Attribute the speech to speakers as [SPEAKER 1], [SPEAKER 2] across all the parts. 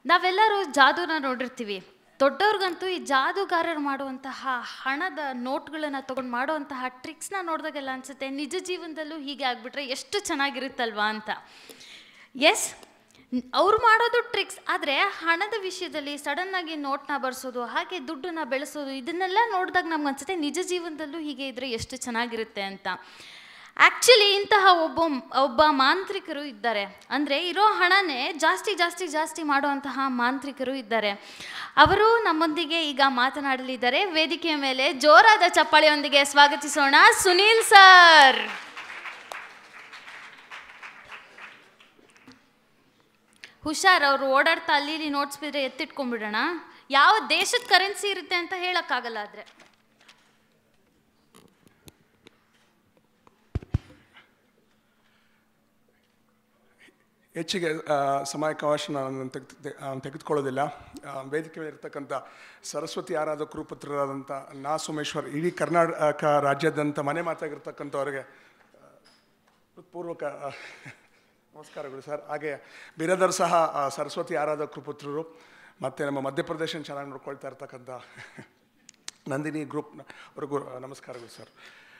[SPEAKER 1] ನಾವೆಲ್ಲರೂ ಜಾದೂನ ನೋಡಿರ್ತೀವಿ. ದೊಡ್ಡವ್ರಿಗಂತೂ ಈ ಜಾದೂಗಾರರು ಮಾಡುವಂತಹ ಹಣದ ನೋಟ್ಗಳನ್ನು ತೊಗೊಂಡು ಮಾಡುವಂತಹ ಟ್ರಿಕ್ಸ್ನ ನೋಡಿದಾಗೆಲ್ಲ ಅನಿಸುತ್ತೆ ನಿಜ ಜೀವನದಲ್ಲೂ ಹೀಗೆ ಆಗಿಬಿಟ್ರೆ ಎಷ್ಟು ಚೆನ್ನಾಗಿರುತ್ತಲ್ವಾ ಅಂತ. ಎಸ್, ಅವ್ರು ಮಾಡೋದು ಟ್ರಿಕ್ಸ್. ಆದರೆ ಹಣದ ವಿಷಯದಲ್ಲಿ ಸಡನ್ನಾಗಿ ನೋಟ್ನ ಬರ್ಸೋದು, ಹಾಗೆ ದುಡ್ಡನ್ನ ಬೆಳೆಸೋದು, ಇದನ್ನೆಲ್ಲ ನೋಡಿದಾಗ ನಮ್ಗೆ ಅನಿಸುತ್ತೆ ನಿಜ ಜೀವನದಲ್ಲೂ ಹೀಗೆ ಇದ್ದರೆ ಎಷ್ಟು ಚೆನ್ನಾಗಿರುತ್ತೆ ಅಂತ. ಆ್ಯಕ್ಚುಲಿ ಇಂತಹ ಒಬ್ಬ ಮಾಂತ್ರಿಕರು ಇದ್ದಾರೆ. ಅಂದರೆ ಇರೋ ಹಣನೇ ಜಾಸ್ತಿ ಮಾಡುವಂತಹ ಮಾಂತ್ರಿಕರು ಇದ್ದಾರೆ. ಅವರು ನಮ್ಮೊಂದಿಗೆ ಈಗ ಮಾತನಾಡಲಿದ್ದಾರೆ. ವೇದಿಕೆಯ ಮೇಲೆ ಜೋರಾದ ಚಪ್ಪಾಳೆಯೊಂದಿಗೆ ಸ್ವಾಗತಿಸೋಣ ಸುನೀಲ್ ಸರ್. ಹುಷಾರ್, ಅವರು ಓಡಾಡ್ತಾ ಅಲ್ಲಿ ನೋಟ್ಸ್ ಬಿದ್ದರೆ ಎತ್ತಿಟ್ಕೊಂಡ್ಬಿಡೋಣ. ಯಾವ ದೇಶದ ಕರೆನ್ಸಿ ಇರುತ್ತೆ ಅಂತ ಹೇಳೋಕ್ಕಾಗಲ್ಲ. ಆದರೆ
[SPEAKER 2] ಹೆಚ್ಚಿಗೆ ಸಮಯಾವಕಾಶ ನಾನು ತೆಗೆದುಕೊಳ್ಳೋದಿಲ್ಲ. ವೇದಿಕೆ ಮೇಲೆ ಇರ್ತಕ್ಕಂಥ ಸರಸ್ವತಿ ಆರಾಧಕರು ಪುತ್ರರಾದಂಥ ನಾ ಸೋಮೇಶ್ವರ್, ಇಡೀ ಕರ್ನಾಟಕ ರಾಜ್ಯಾದ್ಯಂತ ಮನೆ ಮಾತಾಗಿರ್ತಕ್ಕಂಥವ್ರಿಗೆ ಹೃತ್ಪೂರ್ವಕ ನಮಸ್ಕಾರಗಳು ಸರ್. ಹಾಗೆ ಬಿರದರ್ ಸಹ ಸರಸ್ವತಿ ಆರಾಧಕರು ಪುತ್ರರು. ಮತ್ತು ನಮ್ಮ ಮಧ್ಯಪ್ರದೇಶ ಚೆನ್ನಾಗಿ ನೋಡ್ಕೊಳ್ತಾ ಇರ್ತಕ್ಕಂಥ ನಂದಿನಿ ಗ್ರೂಪ್ನವ್ರಿಗೂ ನಮಸ್ಕಾರಗಳು ಸರ್.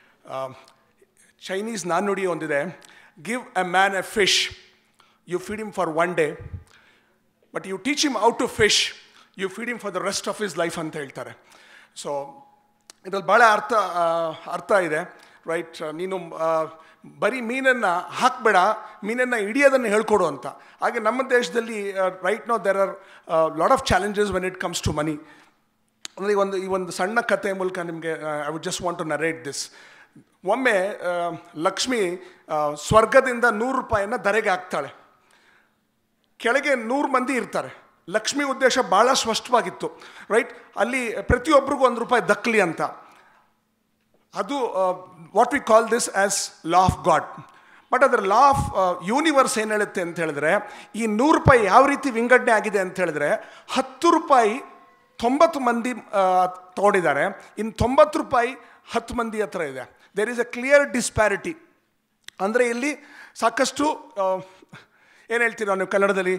[SPEAKER 2] ಚೈನೀಸ್ ನಾಣ್ಣುಡಿ ಒಂದಿದೆ, give a man a fish, you feed him for one day, but you teach him how to fish, you feed him for the rest of his life ಅಂತ ಹೇಳ್ತಾರೆ. ಸೊ ಇದ್ರಲ್ಲಿ ಭಾಳ ಅರ್ಥ ಇದೆ, ರೈಟ್? ನೀನು ಬರೀ ಮೀನನ್ನು ಹಾಕಬೇಡ, ಮೀನನ್ನು ಹಿಡಿಯೋದನ್ನು ಹೇಳ್ಕೊಡು ಅಂತ. ಹಾಗೆ ನಮ್ಮ ದೇಶದಲ್ಲಿ right no there are lot of challenges when it comes to money. ಅಂದರೆ ಈ ಒಂದು ಸಣ್ಣ ಕಥೆ ಮೂಲಕ ನಿಮಗೆ I would just want to narrate this. ಒಮ್ಮೆ ಲಕ್ಷ್ಮಿ ಸ್ವರ್ಗದಿಂದ 100 ರೂಪಾಯಿನ ಧರೆಗೆ ಹಾಕ್ತಾಳೆ. ಕೆಳಗೆ 100 ಮಂದಿ ಇರ್ತಾರೆ. ಲಕ್ಷ್ಮಿ ಉದ್ದೇಶ ಭಾಳ ಸ್ಪಷ್ಟವಾಗಿತ್ತು, ರೈಟ್? ಅಲ್ಲಿ ಪ್ರತಿಯೊಬ್ಬರಿಗೂ 1 ರೂಪಾಯಿ ದಕ್ಕಲಿ ಅಂತ. ಅದು what we call this as law of God. But ಅದರ ಲಾ ಆಫ್ ಯೂನಿವರ್ಸ್ ಏನು ಹೇಳುತ್ತೆ ಅಂತ ಹೇಳಿದ್ರೆ, ಈ 100 ರೂಪಾಯಿ ಯಾವ ರೀತಿ ವಿಂಗಡಣೆ ಆಗಿದೆ ಅಂತ ಹೇಳಿದ್ರೆ, 10 ರೂಪಾಯಿ 90 ಮಂದಿ ತೊಗೊಂಡಿದ್ದಾರೆ, ಇನ್ನು 90 ರೂಪಾಯಿ 10 ಮಂದಿ ಹತ್ರ ಇದೆ. There is a clear disparity. ಅಂದರೆ ಇಲ್ಲಿ ಸಾಕಷ್ಟು ಏನು ಹೇಳ್ತೀರಾ ನೀವು ಕನ್ನಡದಲ್ಲಿ,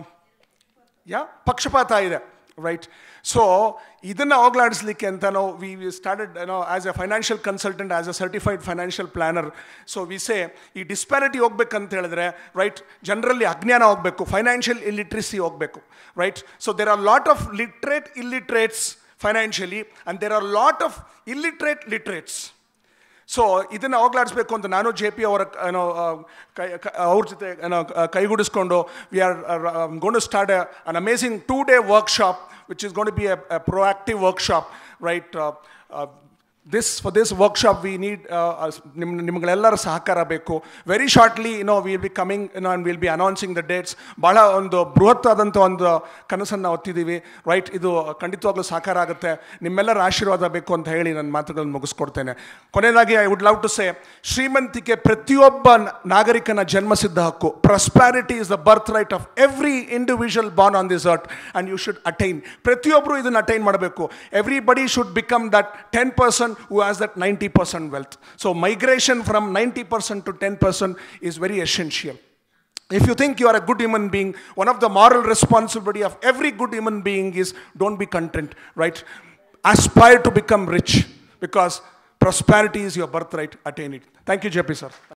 [SPEAKER 2] ಪಕ್ಷಪಾತ ಇದೆ, ರೈಟ್? ಸೊ ಇದನ್ನು ಹೋಗ್ಲಾಡಿಸ್ಲಿಕ್ಕೆ ಅಂತ ನಾವು we started as a financial consultant, as a certified financial planner. So we say ಈ ಡಿಸ್ಪ್ಯಾರಿಟಿ ಹೋಗ್ಬೇಕಂತ ಹೇಳಿದ್ರೆ, ರೈಟ್, ಜನರಲ್ಲಿ ಅಜ್ಞಾನ ಹೋಗಬೇಕು, ಫೈನಾನ್ಷಿಯಲ್ ಇಲ್ಲಿಟ್ರಸಿ ಹೋಗಬೇಕು, right? So there are lot of illiterates financially and there are lot of literates. So ಇದನ್ನು ಹೋಗ್ಲಾಡಿಸ್ಬೇಕು ಅಂತ ನಾನು JP ಅವರ ಅವ್ರ ಜೊತೆ ಕೈಗೂಡಿಸ್ಕೊಂಡು we are going to start an amazing 2-day workshop which is going to be a proactive workshop, right? For this workshop we need ನಿಮಗೆಲ್ಲರ ಸಹಕಾರ ಬೇಕು. Very shortly will be coming and will be announcing the dates. ಭಾಳ ಒಂದು ಬೃಹತ್ ಆದಂಥ ಒಂದು ಕನಸನ್ನು ಹೊತ್ತಿದ್ದೀವಿ, right? ಇದು ಖಂಡಿತವಾಗ್ಲೂ ಸಾಕಾರ ಆಗುತ್ತೆ. ನಿಮ್ಮೆಲ್ಲರ ಆಶೀರ್ವಾದ ಬೇಕು ಅಂತ ಹೇಳಿ ನನ್ನ ಮಾತುಗಳನ್ನು ಮುಗಿಸ್ಕೊಡ್ತೇನೆ. ಕೊನೆಯದಾಗಿ I would love to say, ಶ್ರೀಮಂತಿಕೆ ಪ್ರತಿಯೊಬ್ಬ ನಾಗರಿಕನ ಜನ್ಮಸಿದ್ಧ ಹಕ್ಕು. Prosperity is the birth right of every individual born on this earth and you should attain. ಪ್ರತಿಯೊಬ್ಬರು ಇದನ್ನು ಅಟೈನ್ ಮಾಡಬೇಕು. Everybody should become that 10% who has that 90% wealth. So migration from 90% to 10% is very essential. If you think you are a good human being, one of the moral responsibility of every good human being is don't be content, right? Aspire to become rich, because prosperity is your birthright. Attain it. Thank you, JP sir.